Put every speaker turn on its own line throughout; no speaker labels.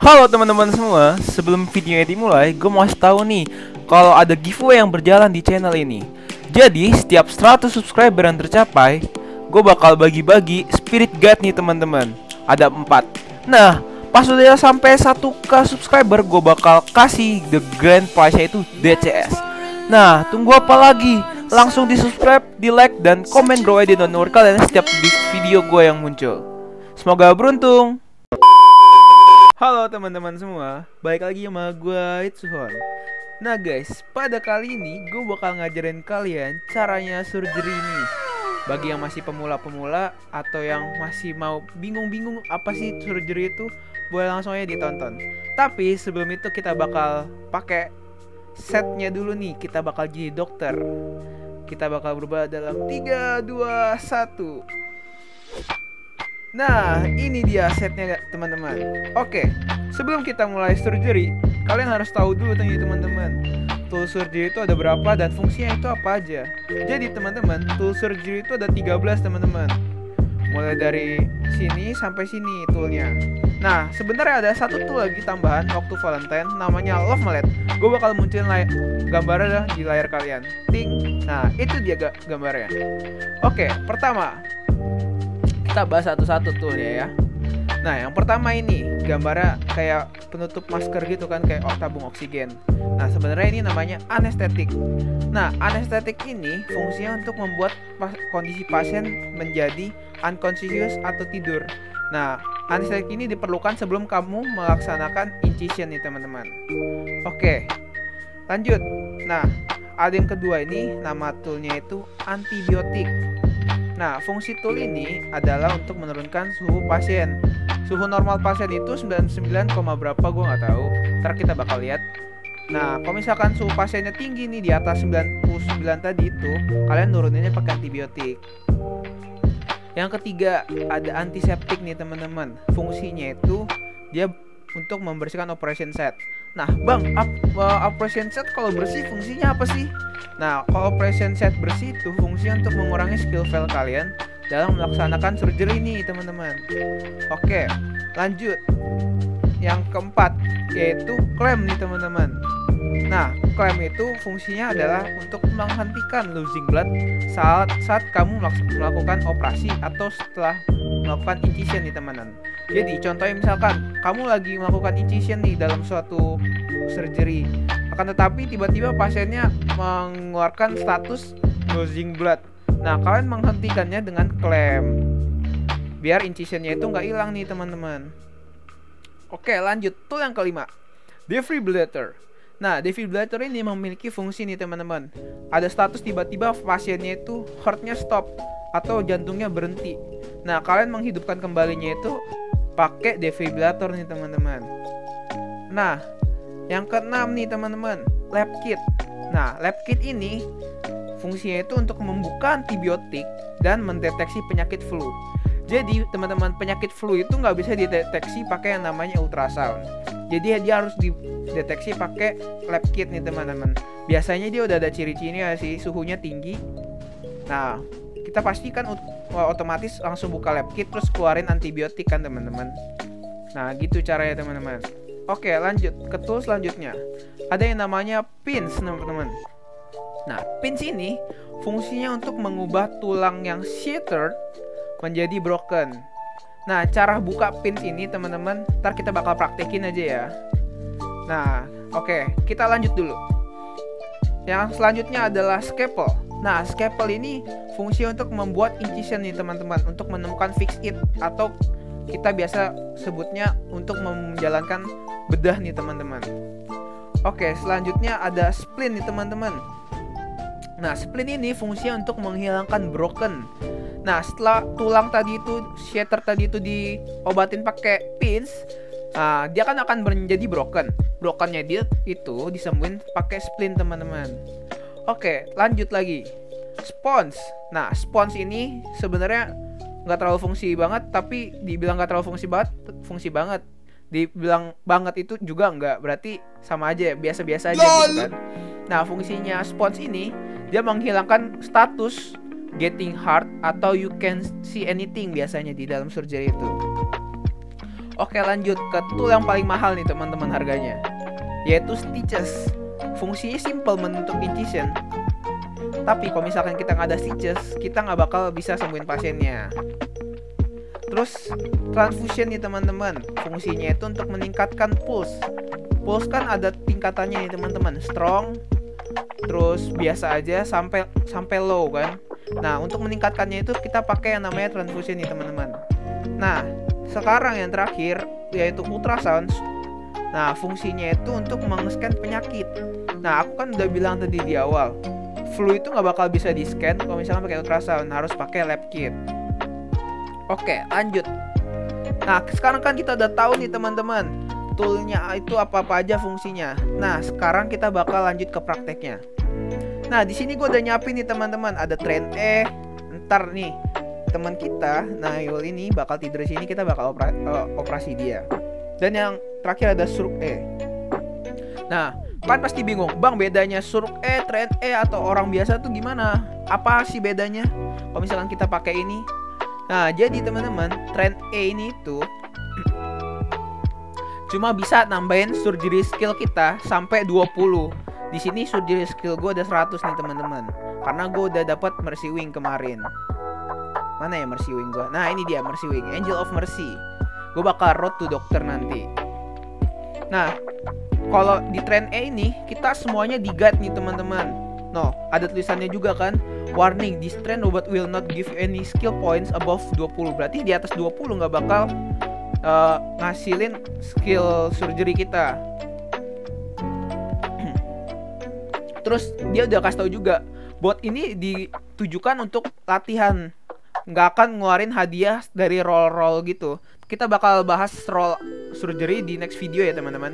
Halo teman-teman semua, sebelum videonya dimulai, gue mau kasih tahu nih kalau ada giveaway yang berjalan di channel ini. Jadi, setiap 100 subscriber yang tercapai, gue bakal bagi-bagi Spirit Guide nih teman-teman. Ada 4. Nah, pas udah sampai 1k subscriber, gue bakal kasih the grand prize, yaitu DCS. Nah, tunggu apa lagi? Langsung di subscribe, di like, dan komen bro di notifikasi kalian setiap video gue yang muncul. Semoga beruntung. Halo teman-teman semua, balik lagi sama gue Itsuhon. Nah guys, pada kali ini gue bakal ngajarin kalian caranya surgery ini. Bagi yang masih pemula-pemula atau yang masih mau bingung-bingung apa sih surgery itu, boleh langsung aja ditonton. Tapi sebelum itu kita bakal pakai setnya dulu nih, kita bakal jadi dokter. Kita bakal berubah dalam 3, 2, 1. Nah, ini dia setnya teman-teman. Oke, sebelum kita mulai surgery, kalian harus tahu dulu nih teman-teman, tool surgery itu ada berapa dan fungsinya itu apa aja. Jadi teman-teman, tool surgery itu ada 13 teman-teman. Mulai dari sini sampai sini toolnya. Nah, sebenarnya ada satu tool lagi tambahan waktu Valentine, namanya Love Mallet. Gue bakal munculin gambarnya di layar kalian. Ting. Nah, itu dia gambarnya. Oke, pertama kita bahas satu-satu toolnya ya. Nah, yang pertama ini gambarnya kayak penutup masker gitu kan, kayak tabung oksigen. Nah, sebenarnya ini namanya anestetik. Nah, anestetik ini fungsinya untuk membuat kondisi pasien menjadi unconscious atau tidur. Nah, anestetik ini diperlukan sebelum kamu melaksanakan incision nih teman-teman. Oke, lanjut. Nah, ada yang kedua ini, nama toolnya itu antibiotik. Nah, fungsi tool ini adalah untuk menurunkan suhu pasien. Suhu normal pasien itu 99, berapa gue nggak tahu. Ntar kita bakal lihat. Nah, kalau misalkan suhu pasiennya tinggi nih, di atas 99 tadi itu, kalian nuruninnya pakai antibiotik. Yang ketiga, ada antiseptik nih teman-teman. Fungsinya itu dia untuk membersihkan operation set. Nah, bang, operation set kalau bersih fungsinya apa sih? Nah, kalau operation set bersih itu fungsinya untuk mengurangi skill fail kalian dalam melaksanakan surgery ini, teman-teman. Oke, lanjut. Yang keempat, yaitu clamp nih, teman-teman. Nah, clamp itu fungsinya adalah untuk menghentikan losing blood saat kamu melakukan operasi atau setelah melakukan incision nih teman-teman. Jadi contohnya misalkan kamu lagi melakukan incision nih dalam suatu surgery, akan tetapi tiba-tiba pasiennya mengeluarkan status losing blood. Nah, kalian menghentikannya dengan clamp biar incisionnya itu nggak hilang nih teman-teman. Oke, lanjut. Tool yang kelima, defibrillator. Nah, defibrillator ini memiliki fungsi nih teman-teman. Ada status tiba-tiba pasiennya itu heartnya stop atau jantungnya berhenti. Nah, kalian menghidupkan kembalinya itu pakai defibrillator nih teman-teman. Nah, yang keenam nih teman-teman, lab kit. Nah, lab kit ini fungsinya itu untuk membuka antibiotik dan mendeteksi penyakit flu. Jadi teman-teman, penyakit flu itu nggak bisa dideteksi pakai yang namanya ultrasound. Jadi dia harus dideteksi pakai lab kit nih teman-teman. Biasanya dia udah ada ciri-cirinya sih, suhunya tinggi. Nah, kita pastikan otomatis langsung buka lab kit terus keluarin antibiotik kan teman-teman. Nah, gitu caranya teman-teman. Oke, lanjut ke tool selanjutnya. Ada yang namanya pins teman-teman. Nah, pins ini fungsinya untuk mengubah tulang yang shattered menjadi broken. Nah, cara buka pins ini teman-teman, ntar kita bakal praktekin aja ya. Nah, oke, kita lanjut dulu. Yang selanjutnya adalah scalpel. Nah, scalpel ini fungsi untuk membuat incision nih teman-teman, untuk menemukan fix it atau kita biasa sebutnya untuk menjalankan bedah nih teman-teman. Oke, selanjutnya ada splint nih teman-teman. Nah, splint ini fungsinya untuk menghilangkan broken. Nah, setelah tulang tadi itu, shatter tadi itu diobatin pakai pins, dia kan akan menjadi broken. Brokennya dia itu disembuhin pakai splint teman-teman. Oke, lanjut lagi. Spons. Nah, spons ini sebenarnya nggak terlalu fungsi banget, tapi dibilang nggak terlalu fungsi banget. Dibilang banget itu juga nggak, berarti sama aja, biasa-biasa aja gitu kan. Nah, fungsinya spons ini dia menghilangkan status getting hard atau you can see anything biasanya di dalam surgery itu. Oke, lanjut ke tool yang paling mahal nih teman-teman harganya, yaitu Stitches. Fungsinya simple membentuk incision, tapi kalau misalkan kita nggak ada Stitches, kita nggak bakal bisa sembuhin pasiennya. Terus transfusion nih teman-teman, fungsinya itu untuk meningkatkan pulse. Pulse kan ada tingkatannya nih teman-teman, strong, terus biasa aja sampai low kan. Nah, untuk meningkatkannya itu kita pakai yang namanya transfusion nih teman-teman. Nah, sekarang yang terakhir yaitu ultrasound. Nah, fungsinya itu untuk meng-scan penyakit. Nah, aku kan udah bilang tadi di awal, flu itu nggak bakal bisa di-scan kalau misalnya pakai ultrasound, harus pakai lab kit. Oke, lanjut. Nah, sekarang kan kita udah tahu nih teman-teman, toolnya itu apa-apa aja fungsinya. Nah, sekarang kita bakal lanjut ke prakteknya. Nah, di sini gue udah nyiapin nih teman-teman, ada Train E. Ntar nih teman kita, Nail ini bakal tidur di sini, kita bakal operasi dia. Dan yang terakhir ada Suruk E. Nah, kan pasti bingung, bang bedanya Suruk E, Train E atau orang biasa tuh gimana? Apa sih bedanya kalau misalkan kita pakai ini? Nah, jadi teman-teman, Train E ini tuh cuma bisa nambahin surgery skill kita sampai 20. Di sini surgery skill gue udah 100 nih teman-teman, karena gue udah dapat Mercy Wing kemarin. Mana ya Mercy Wing gue? Nah, ini dia Mercy Wing, Angel of Mercy. Gue bakal road to dokter nanti. Nah, kalau di Train E ini kita semuanya di guide nih teman-teman. No, ada tulisannya juga kan, warning, this train robot will not give you any skill points above 20. Berarti di atas 20 nggak bakal ngasilin skill surgery kita. Terus dia udah kasih tahu juga, bot ini ditujukan untuk latihan, nggak akan ngeluarin hadiah dari roll gitu. Kita bakal bahas roll surgery di next video ya teman-teman.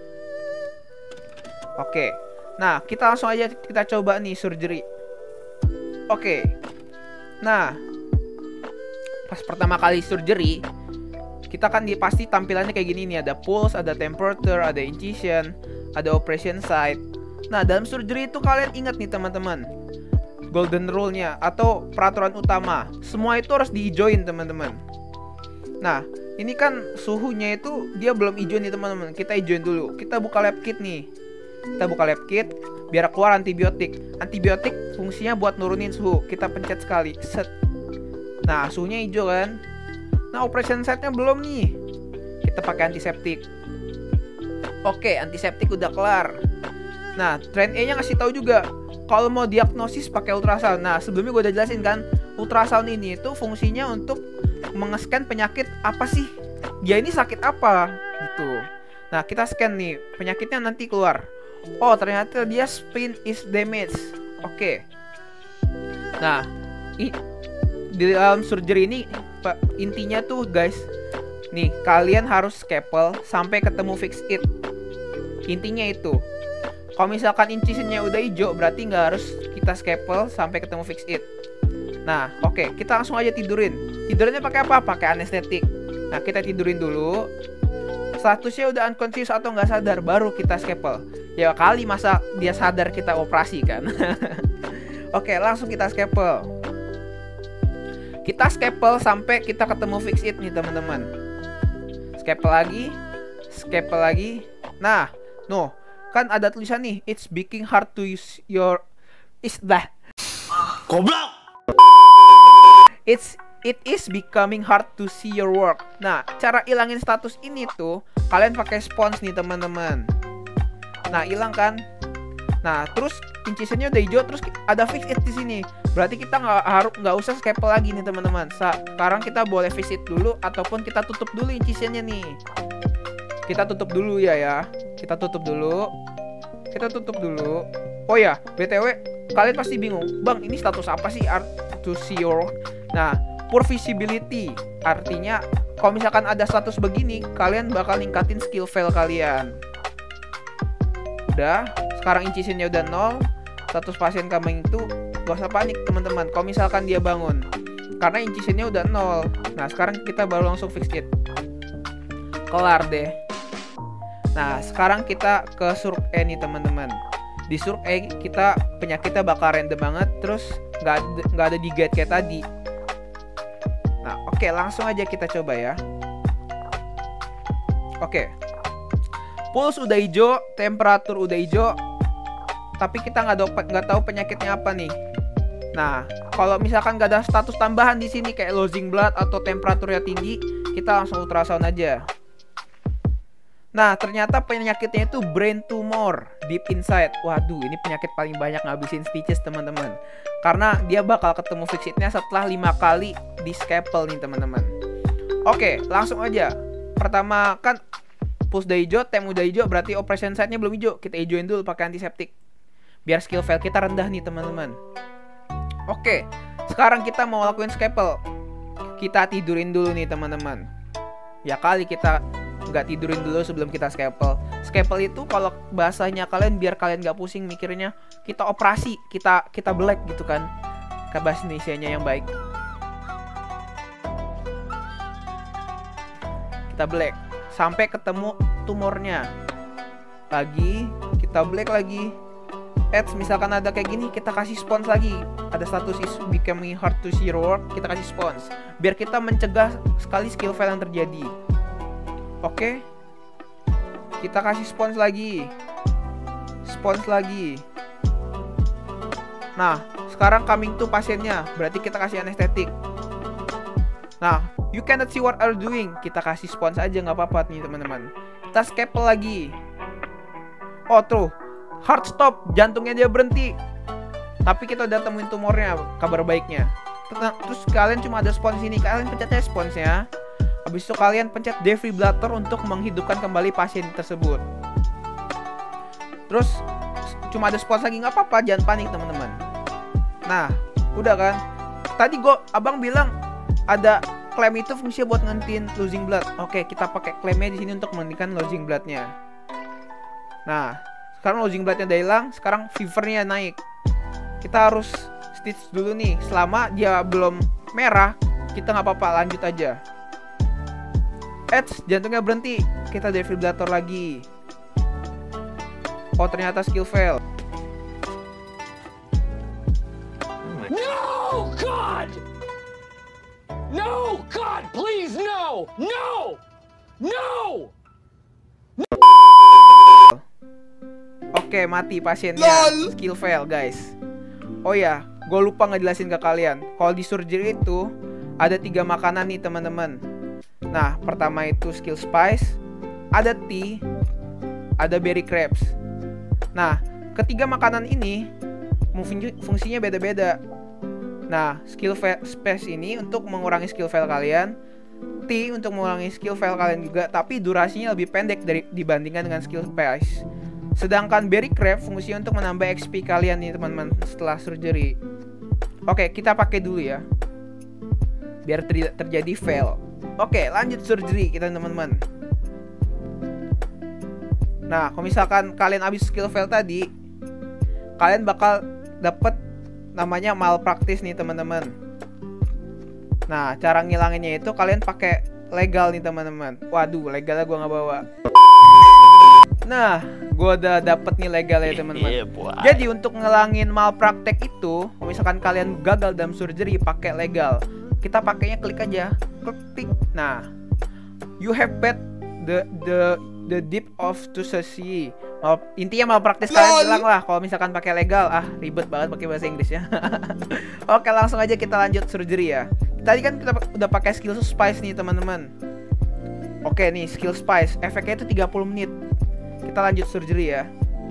Oke, nah kita langsung aja kita coba nih surgery. Oke, nah pas pertama kali surgery kita kan pasti tampilannya kayak gini nih, ada pulse, ada temperature, ada incision, ada operation site. Nah, dalam surgery itu kalian ingat nih teman-teman, golden rule-nya atau peraturan utama, semua itu harus diijoin teman-teman. Nah, ini kan suhunya itu dia belum hijau nih teman-teman, kita hijauin dulu. Kita buka lab kit nih, kita buka lab kit biar keluar antibiotik. Antibiotik fungsinya buat nurunin suhu, kita pencet sekali, set. Nah, suhunya hijau kan. Nah, operation site-nya belum nih, kita pakai antiseptik. Oke, antiseptik udah kelar. Nah, Train E-nya ngasih tahu juga kalau mau diagnosis pakai ultrasound. Nah, sebelumnya gue udah jelasin kan, ultrasound ini itu fungsinya untuk mengescan penyakit apa sih, dia ini sakit apa gitu. Nah, kita scan nih, penyakitnya nanti keluar. Oh, ternyata dia spleen is damaged. Oke. Nah, di dalam surgery ini intinya tuh guys, nih kalian harus scalpel sampai ketemu fix it. Intinya itu. Kalau misalkan incisionnya udah hijau, berarti nggak harus kita scalpel sampai ketemu fix it. Nah, oke, kita langsung aja tidurin. Tidurnya pakai apa? Pakai anestetik. Nah, kita tidurin dulu. Statusnya udah unconscious atau nggak sadar, baru kita scalpel. Ya kali masa dia sadar kita operasi kan. Oke, langsung kita scalpel. Kita scalpel sampai kita ketemu fix it nih teman-teman. Scalpel lagi. Nah, no. Kan ada tulisan nih, it's becoming hard to use your goblok. It is becoming hard to see your work. Nah, cara ilangin status ini tuh kalian pakai spons nih teman-teman. Nah, hilang kan? Nah, terus incisionnya udah hijau, terus ada fix it di sini. Berarti kita nggak usah scalpel lagi nih teman-teman. Sekarang kita boleh fix it dulu ataupun kita tutup dulu incisionnya nih. Kita tutup dulu ya. Kita tutup dulu. Oh ya, BTW, kalian pasti bingung, bang ini status apa sih art to see your work? Nah, poor visibility artinya kalau misalkan ada status begini, kalian bakal ningkatin skill fail kalian. Udah, sekarang incisionnya udah 0. Status pasien coming itu gak usah panik teman-teman kalau misalkan dia bangun, karena incisionnya udah 0. Nah, sekarang kita baru langsung fix it. Kelar deh. Nah, sekarang kita ke Suruk E nih teman-teman. Di Suruk E kita penyakitnya bakal random banget, terus nggak ada di guide kayak tadi. Nah, oke, langsung aja kita coba ya. Oke. Pulse udah hijau, temperatur udah hijau, tapi kita nggak tahu penyakitnya apa nih. Nah, kalau misalkan nggak ada status tambahan di sini kayak losing blood atau temperaturnya tinggi, kita langsung ultrasound aja. Nah, ternyata penyakitnya itu brain tumor deep inside. Waduh, ini penyakit paling banyak ngabisin stitches, teman-teman. Karena dia bakal ketemu fixitnya setelah 5 kali di scalpel nih, teman-teman. Oke, langsung aja. Pertama kan pulse udah hijau, tem udah hijau, berarti operation site-nya belum hijau. Kita hijauin dulu pakai antiseptik. Biar skill fail kita rendah nih, teman-teman. Oke, sekarang kita mau lakuin scalpel. Kita tidurin dulu nih, teman-teman. Ya kali kita nggak tidurin dulu sebelum kita scalpel. Scalpel itu kalau bahasanya kalian, biar kalian nggak pusing mikirnya, kita operasi, kita black gitu kan. Ke bahasa Indonesianya yang baik. Kita black sampai ketemu tumornya. Lagi, kita black lagi. Misalkan ada kayak gini, kita kasih spons lagi. Ada status is becoming hard to see work, kita kasih spons. Biar kita mencegah sekali skill fail yang terjadi. Oke. Kita kasih spons lagi. Spons lagi. Nah, sekarang coming to pasiennya. Berarti kita kasih anestetik. Nah, you cannot see what are doing. Kita kasih spons aja, nggak apa-apa nih, teman-teman. Kita scalpel lagi. Oh, tuh. Heart stop, jantungnya dia berhenti. Tapi kita udah temuin tumornya, kabar baiknya. Terus kalian cuma ada spons ini, kalian pencet aja sponsnya. Habis itu kalian pencet defibrillator untuk menghidupkan kembali pasien tersebut. Terus cuma ada spons lagi, nggak apa-apa, jangan panik, teman-teman. Nah, udah kan? Tadi abang bilang ada klaim itu fungsinya buat ngentiin losing blood. Oke, kita pakai klaimnya di sini untuk menghentikan losing bloodnya. Nah, sekarang losing bloodnya udah hilang, sekarang fevernya naik. Kita harus stitch dulu nih. Selama dia belum merah, kita nggak apa-apa, lanjut aja. Jantungnya berhenti, kita defibrillator lagi. Oh, ternyata skill fail.
No, God! No, God, please, no! No! No!
Oke, mati pasiennya. Skill fail, guys. Oh ya, gue lupa ngejelasin ke kalian. Kalau di surgery itu ada 3 makanan nih, teman-teman. Nah, pertama itu skill spice, ada tea, ada berry crabs. Nah, ketiga makanan ini fungsinya beda-beda. Nah, skill spice ini untuk mengurangi skill fail kalian, tea untuk mengurangi skill fail kalian juga, tapi durasinya lebih pendek dibandingkan dengan skill spice. Sedangkan berry crab fungsinya untuk menambah XP kalian nih, teman-teman, setelah surgery. Oke, kita pakai dulu ya, biar terjadi fail. Oke, lanjut surgery kita, teman-teman. Nah, kalau misalkan kalian habis skill fail tadi, kalian bakal dapet namanya malpractice nih, teman-teman. Nah, cara ngilanginnya itu kalian pakai legal nih, teman-teman. Waduh, legalnya gue nggak bawa. Nah, gue udah dapet nih legal ya, teman-teman. Jadi untuk ngelangin malpraktek itu, kalau misalkan kalian gagal dalam surgery, pakai legal. Kita pakainya klik aja, klik. Nah, you have bet the deep of to see. Intinya malpraktis kalian hilang lah kalau misalkan pakai legal. Ribet banget pakai bahasa Inggris ya. Oke, langsung aja kita lanjut surgery ya. Tadi kan kita udah pakai skill spice nih, teman-teman. Oke nih, skill spice efeknya itu 30 menit. Kita lanjut surgery ya.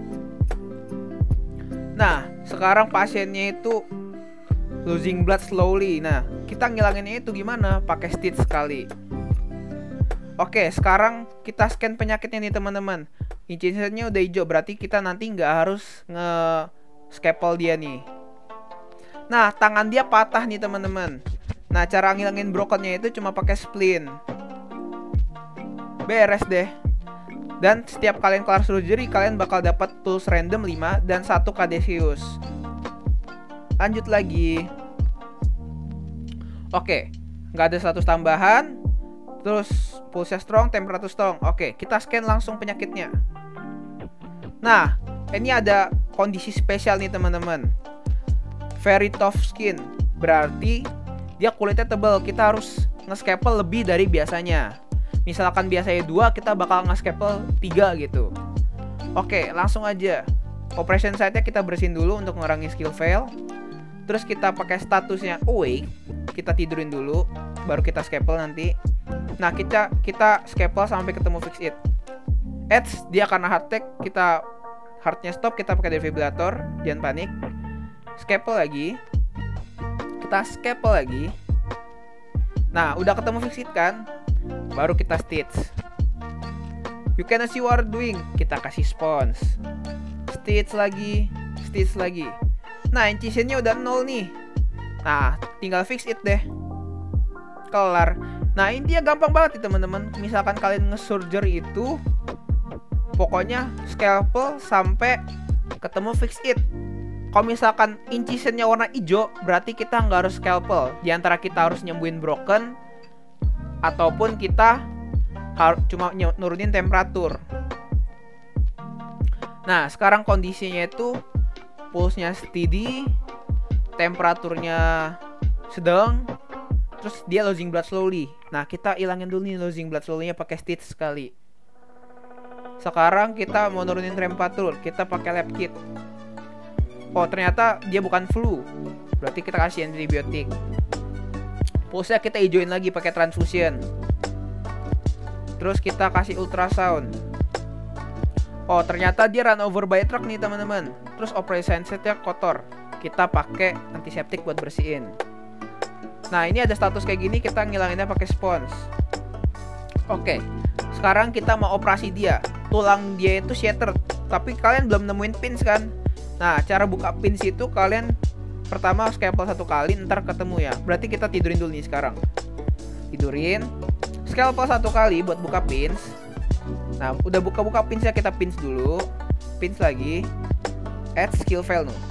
Nah, sekarang pasiennya itu losing blood slowly. Nah, kita ngilanginnya itu gimana? Pakai stitch sekali. Oke, sekarang kita scan penyakitnya nih, teman-teman. Incisionnya udah hijau, berarti kita nanti nggak harus nge-scalpel dia nih. Nah, tangan dia patah nih, teman-teman. Nah, cara ngilangin brokennya itu cuma pakai splint. Beres deh. Dan setiap kalian kelar surgery, kalian bakal dapat tools random 5 dan 1 Caduceus. Lanjut lagi. Oke, nggak ada status tambahan. Terus pulse strong, temperature strong. Oke, kita scan langsung penyakitnya. Nah, ini ada kondisi spesial nih, teman-teman. Very tough skin. Berarti dia kulitnya tebal. Kita harus nge-scalpel lebih dari biasanya. Misalkan biasanya 2, kita bakal nge-scalpel 3 gitu. Oke, langsung aja. Operation site-nya kita bersihin dulu untuk ngurangi skill fail. Terus kita pakai statusnya awake, kita tidurin dulu, baru kita scalpel nanti. Nah, kita scalpel sampai ketemu fix it. Edge dia karena hard tag, kita hardnya stop, kita pakai defibrillator, jangan panik. Scalpel lagi. Kita scalpel lagi. Nah, udah ketemu fix it kan? Baru kita stitch. You cannot see what we're doing. Kita kasih spons. Stitch lagi, stitch lagi. Nah, incisionnya udah 0 nih. Nah, tinggal fix it deh. Kelar. Nah, intinya gampang banget nih teman-teman. Misalkan kalian nge-surgery itu, pokoknya scalpel sampai ketemu fix it. Kalau misalkan incisionnya warna hijau, berarti kita nggak harus scalpel. Di antara kita harus nyembuhin broken, ataupun kita cuma nurunin temperatur. Nah, sekarang kondisinya itu pulse-nya steady, temperaturnya sedang, terus dia losing blood slowly. Nah, kita ilangin dulu nih losing blood slowly-nya pakai stitch sekali. Sekarang kita mau nurunin temperatur, kita pakai lab kit. Oh, ternyata dia bukan flu. Berarti kita kasih antibiotik. Pulse-nya kita hijauin lagi pakai transfusion. Terus kita kasih ultrasound. Oh, ternyata dia run over by truck nih teman-teman. Terus operation set-nya kotor. Kita pakai antiseptik buat bersihin. Nah, ini ada status kayak gini, kita ngilanginnya pakai spons. Oke, sekarang kita mau operasi dia. Tulang dia itu shattered, tapi kalian belum nemuin pins kan? Nah, cara buka pins itu kalian pertama scalpel 1 kali, ntar ketemu ya. Berarti kita tidurin dulu nih sekarang. Tidurin. Scalpel 1 kali buat buka pins. Nah, udah buka-buka pinsnya, kita pins dulu. Pins lagi. Add skill fail no.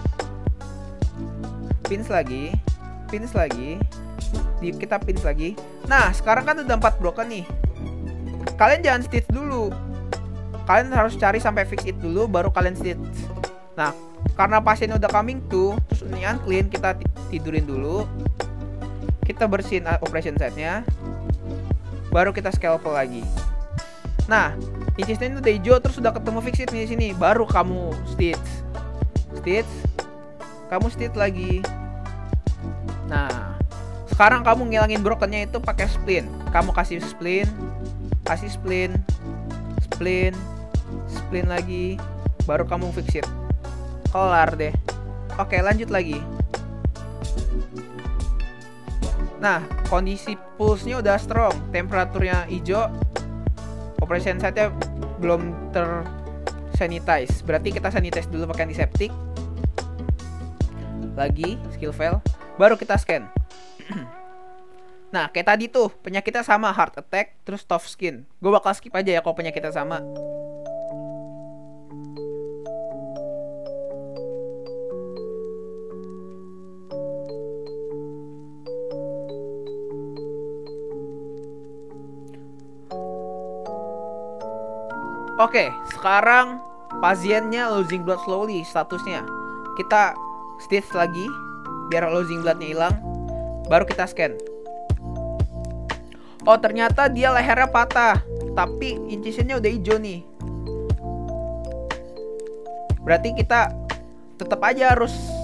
Pins lagi. Pins lagi. Kita pins lagi. Nah, sekarang kan udah 4 broken nih. Kalian jangan stitch dulu. Kalian harus cari sampai fix it dulu, baru kalian stitch. Nah, karena pasiennya udah coming to, terus ini unclean, kita tidurin dulu. Kita bersihin operation site-nya. Baru kita scalpel lagi. Nah, incisnya udah hijau, terus udah ketemu fix it di sini, baru kamu stitch. Stitch. Kamu stitch lagi. Nah, sekarang kamu ngilangin brokennya itu pakai splint. Kamu kasih splint, splint lagi, baru kamu fix it. Kelar deh. Oke, lanjut lagi. Nah, kondisi pulse-nya udah strong, temperaturnya hijau, operation site-nya belum sanitize. Berarti kita sanitize dulu pakai antiseptik. Lagi skill fail, baru kita scan. Nah, kayak tadi tuh, penyakitnya sama, heart attack, terus tough skin. Gue bakal skip aja ya kalau penyakitnya sama. Oke, sekarang pasiennya losing blood slowly statusnya. Kita stitch lagi biar losing bloodnya hilang. Baru kita scan. Oh, ternyata dia lehernya patah, tapi incisionnya udah hijau nih. Berarti kita tetap aja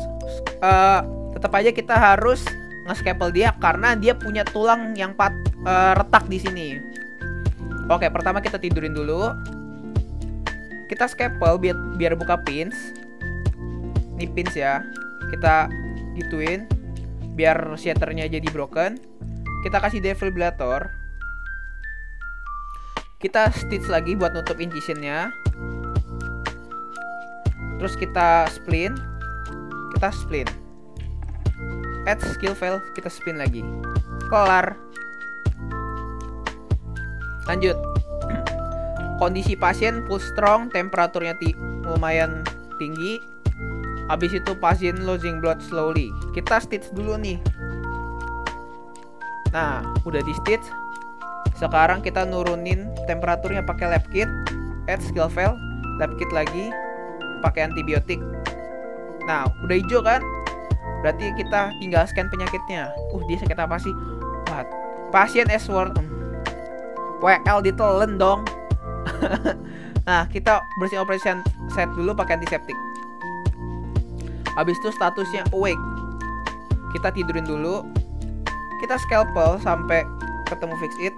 harus nge-scalpel dia karena dia punya tulang yang retak di sini. Oke, pertama kita tidurin dulu. Kita scalpel biar buka pins. Ini pins ya. Kita gituin biar shatternya jadi broken. Kita kasih defibrillator. Kita stitch lagi buat nutup incisionnya. Terus kita splint. Add skill fail, kita spin lagi. Kelar. Lanjut. Kondisi pasien pulse strong, temperaturnya lumayan tinggi. Habis itu pasien losing blood slowly. Kita stitch dulu nih. Nah, udah di stitch. Sekarang kita nurunin temperaturnya pakai lab kit. Add skill fail, lab kit lagi, pakai antibiotik. Nah, udah hijau kan? Berarti kita tinggal scan penyakitnya. Dia sakit apa sih? Pasien S-word. WL ditelen dong. Nah, kita bersihin operation set dulu pakai antiseptik. Habis itu statusnya awake. Kita tidurin dulu. Kita scalpel sampai ketemu fix it.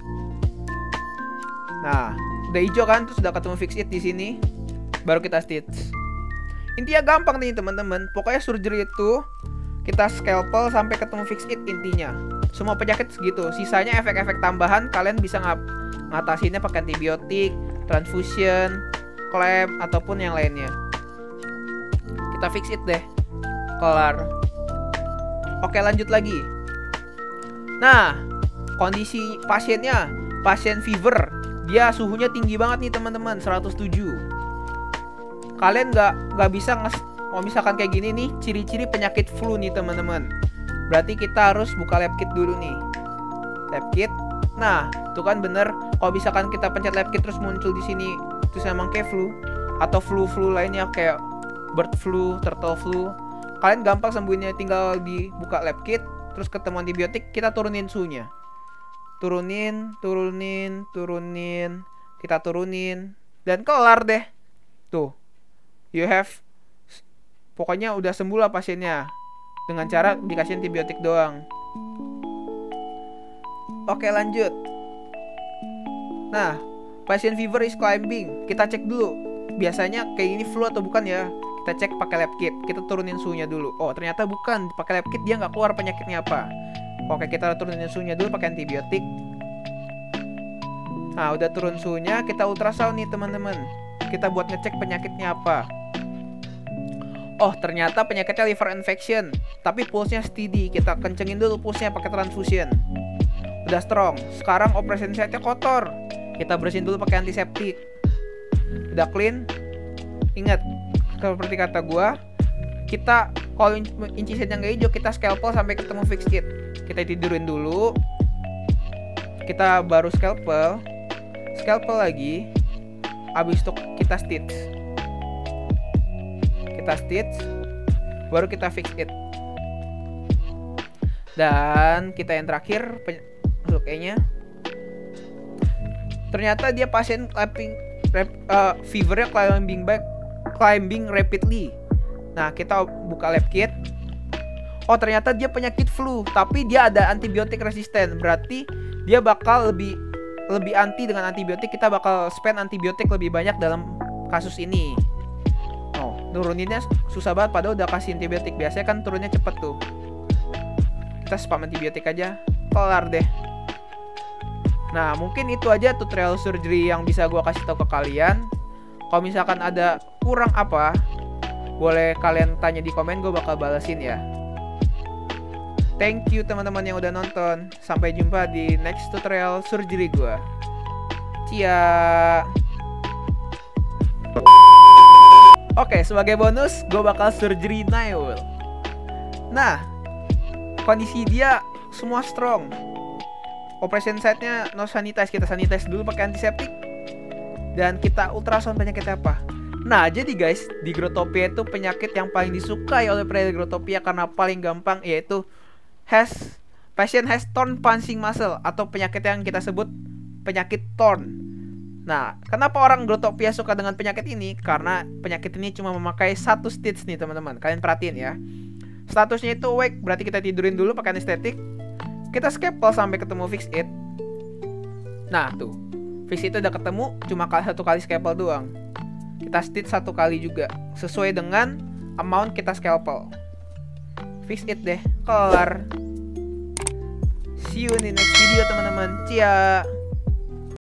Nah, udah hijau kan, terus udah ketemu fix it di sini. Baru kita stitch. Intinya gampang nih teman-teman. Pokoknya surgery itu kita scalpel sampai ketemu fix it intinya. Semua penyakit segitu. Sisanya efek-efek tambahan kalian bisa ngatasinnya pakai antibiotik, transfusion, clamp ataupun yang lainnya. Kita fix it deh. Kelar. Oke, lanjut lagi. Nah, kondisi pasiennya, pasien fever. Dia suhunya tinggi banget nih teman-teman, 107. Kalian nggak bisa kalau misalkan kayak gini nih, ciri-ciri penyakit flu nih teman-teman. Berarti kita harus buka lab kit dulu nih. Lab kit. Nah, itu kan bener. Kalau misalkan kita pencet lab kit terus muncul di sini terus emang kayak flu atau flu lainnya kayak bird flu, turtle flu, kalian gampang sembuhinnya tinggal dibuka lab kit terus ketemu antibiotik, kita turunin suhunya. Turunin, kita turunin dan kelar deh. Tuh. You have, pokoknya udah sembuh lah pasiennya dengan cara dikasih antibiotik doang. Oke, lanjut. Nah, pasien fever is climbing. Kita cek dulu. Biasanya kayak ini flu atau bukan ya? Kita cek pakai lab kit. Kita turunin suhunya dulu. Oh, ternyata bukan. Pakai lab kit dia nggak keluar penyakitnya apa. Oke, kita turunin suhunya dulu pakai antibiotik. Nah, udah turun suhunya, kita ultrasound nih teman-teman. Kita buat ngecek penyakitnya apa. Oh, ternyata penyakitnya liver infection, tapi pulsnya steady. Kita kencengin dulu pulsnya pakai transfusion. Udah strong. Sekarang operation setnya kotor. Kita bersihin dulu pakai antiseptik. Udah clean. Ingat, seperti kata gua, kita kalau incisionnya nggak hijau, kita scalpel sampai ketemu fix it. Kita tidurin dulu. Kita baru scalpel lagi. Habis itu kita stitch. Baru kita fix it. Dan kita yang terakhir masuk E-nya. Ternyata dia pasien fevernya climbing rapidly. Nah, kita buka lab kit. Oh, ternyata dia penyakit flu, tapi dia ada antibiotik resisten. Berarti dia bakal lebih anti dengan antibiotik. Kita bakal spend antibiotik lebih banyak dalam kasus ini. Nuruninnya susah banget padahal udah kasih antibiotik. Biasanya kan turunnya cepet tuh. Kita spam antibiotik aja, kelar deh. Nah, mungkin itu aja tutorial surgery yang bisa gua kasih tahu ke kalian. Kalau misalkan ada kurang apa, boleh kalian tanya di komen, gue bakal balesin ya. Thank you teman-teman yang udah nonton. Sampai jumpa di next tutorial surgery gua. Cia. Oke, sebagai bonus gue bakal surgery nail. Nah, kondisi dia semua strong. Operation site-nya no sanitize. Kita sanitize dulu pakai antiseptik. Dan kita ultrasound penyakitnya apa. Nah, jadi guys, di Growtopia itu penyakit yang paling disukai oleh pria Growtopia karena paling gampang, yaitu patient has torn punching muscle, atau penyakit yang kita sebut penyakit torn. Nah, kenapa orang Growtopia suka dengan penyakit ini? Karena penyakit ini cuma memakai satu stitch nih teman-teman. Kalian perhatiin ya. Statusnya itu awake, berarti kita tidurin dulu pakai anestetik. Kita scalpel sampai ketemu fix it. Nah, tuh. Fix it udah ketemu, cuma satu kali scalpel doang. Kita stitch satu kali juga, sesuai dengan amount kita scalpel. Fix it deh, kelar. See you in the next video teman-teman. Cia.